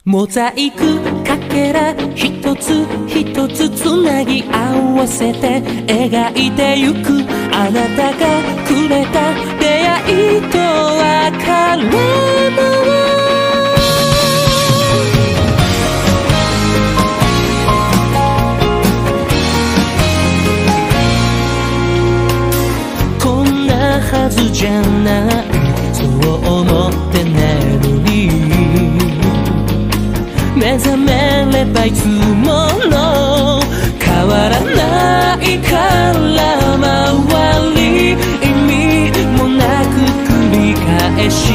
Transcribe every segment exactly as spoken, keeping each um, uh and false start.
モザイクかけら一つ一つつなぎ合わせて描いてゆくあなたがくれた出会いと別れもこんなはずじゃないそう思って寝るに目覚めればいつもの変わらないから周り意味もなく繰り返し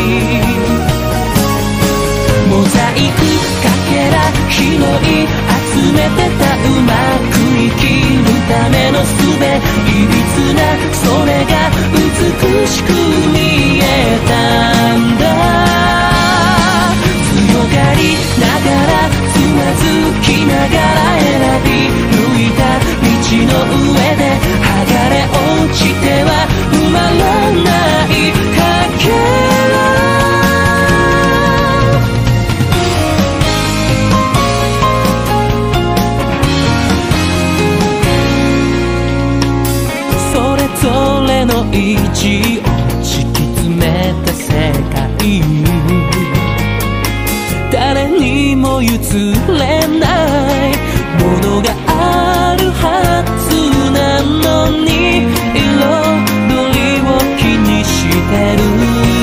モザイクかけら拾い集めてたうまく生きるための術いびつなそれが美しく見えたんだ強がりながらつまずきながら選び抜いた道の上で剥がれ落ちては生まれないかけらそれぞれの位置を敷き詰めた世界誰にも譲れないものがあるはずなのに彩りを気にしてる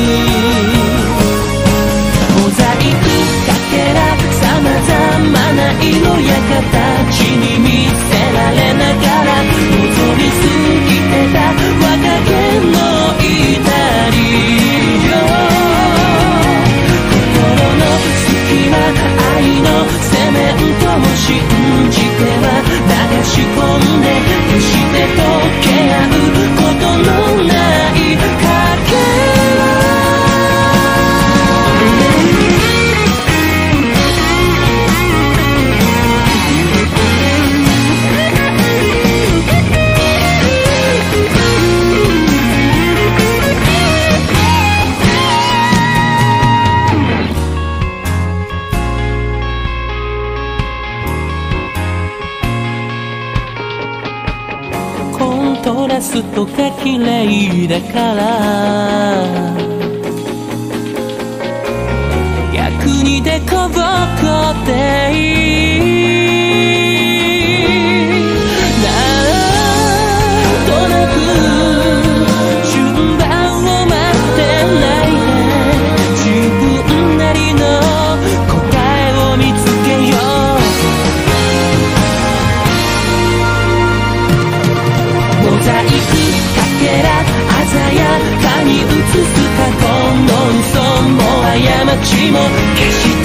モザイクかけらさまざまな色や形に見せられながら望みすぎてた若気の至りよ愛のセメントを信じては流し込んで決して溶け合うことのないかけらコントラストが綺麗だから逆にでこぼこっていいなんとなく順番を待ってないで自分なりの答えを見つけようモザイクかけら鮮やかに映す過去の嘘も過ちも決して